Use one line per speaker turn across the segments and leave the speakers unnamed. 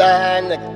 fly nigga.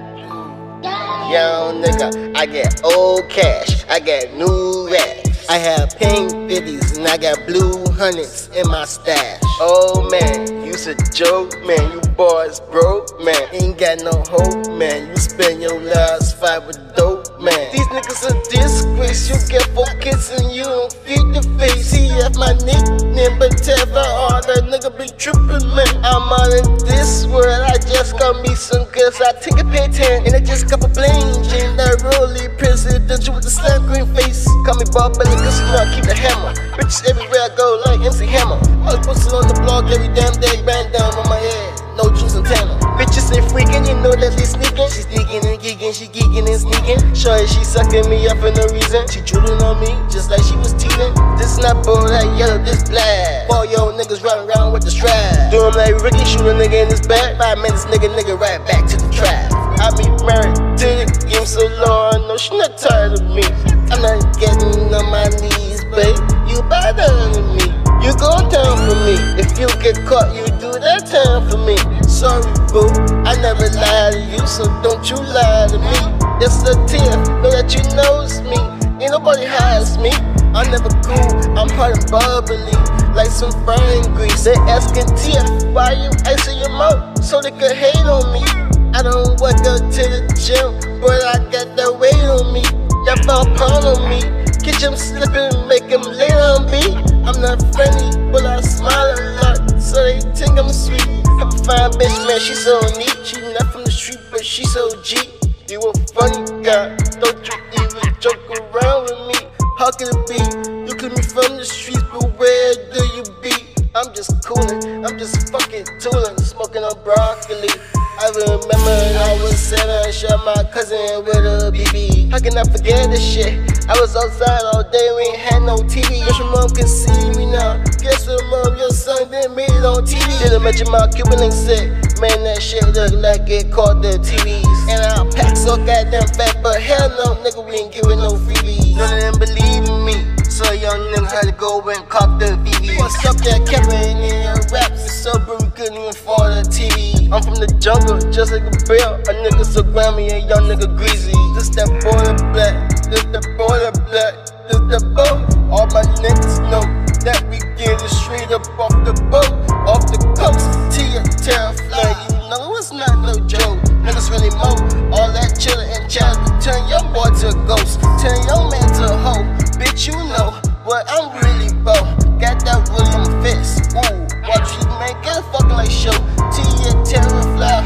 Young nigga, I get old cash, I get new racks. I have pink 50s and I got blue hundreds in my stash. Oh man, you's a joke, man, you boys broke, man. Ain't got no hope, man, you spend your last fight with dope, man. These niggas a disgrace, you get 4 kids and you don't feed the face. He have my nickname, but tell all the nigga be trippin', man. I'm out in this world, I just got me some girls, I take a pay 10 and I just couple bling. Jane that really presidential with the slam green face. Call me Bob Billy, cause you know I keep the hammer. Bitches everywhere I go like MC Hammer. I was posted on the blog every damn day, bandana on my head, no juice and tanner. Bitches ain't freaking, you know that they sneaking. She sneaking and geeking, she geeking and sneaking. Shorty, she sucking me up for no reason. She drooling on me just like she was teething. This not bull, that yellow, this black. 4 young niggas running around with the strap. Do him like Ricky, shoot a nigga in his back. 5 minutes, nigga right back to the trap. I be married to the game so long, no, she not tired of me. I'm not getting on my knees, babe, you better than me. You go down for me, if you get caught, you do that time for me. Sorry, boo, I never lie to you, so don't you lie to me. It's a tear, know that you knows me, ain't nobody hides me. I'm never cool, I'm hard and bubbly, like some frying grease. They asking Tia, why you icing your mouth, so they could hate on me. I don't work out to the gym, but I got that weight on me. That 5 pound on me. Catch him slipping, make him lay on me. I'm not friendly, but I smile a lot, so they think I'm sweet. I'm a fine bitch, man, she so neat. She not from the street, but she so G. You a funny guy, don't you even joke around with me. How can it be? You keep me from the streets, but where do you be? I'm just coolin', I'm just fucking toolin', smoking on broccoli. I remember when I was 7, I shot my cousin with a BB. How can I forget this shit? I was outside all day, we ain't had no TV. Wish your mom could see me now. Guess what, mom, your son didn't meet it on TV. Didn't mention my Cuban ain't sick. Man, that shit look like it caught the TVs. And I'll pack so goddamn fat, but hell no, nigga, we ain't giving no freebies. None of them believe in me, so young nigga had to go and cop the VV. What's up, that Kevin in your raps? It's so brutal, we couldn't even afford the TV. I'm from the jungle, just like a bear. A nigga so Grammy, a young nigga greasy. This that boy black, this that boy black, this that boy. All my niggas know that we get it straight up off the boat, off the coast. Tia, Terrafly, you know it's not no joke. Niggas really mo, all that chillin' and chatter. Turn your boy to a ghost, turn your man to a hoe. Bitch, you know what I'm really about. Got that William Fitz, ooh, watch you man, get a fucking like show. Tia, Terrafly,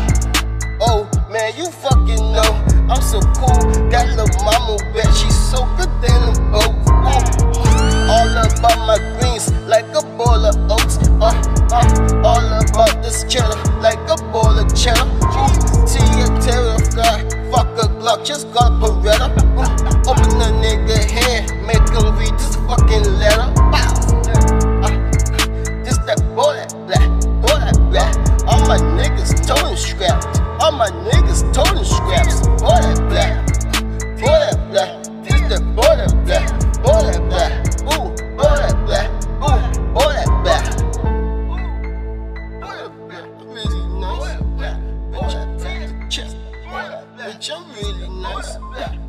oh man, you fucking know I'm so cool. Got little mama wet, she's so good than a boat. All about my greens, like a bowl of oats. All about this cheddar, like a bowl of cheddar. Tia, Terrafly, fuck a Glock, just got a Beretta. Open the nigga hand, make him read this fucking letter. This that boy that black. All my niggas toting scraps. All my niggas toting scraps. Boy that black. This that boy that black. Boy that black. Ooh, boy that black. Ooh, boy that black. Boy that black. Really nice. Bitch, I take the chest. Bitch, I'm really nice.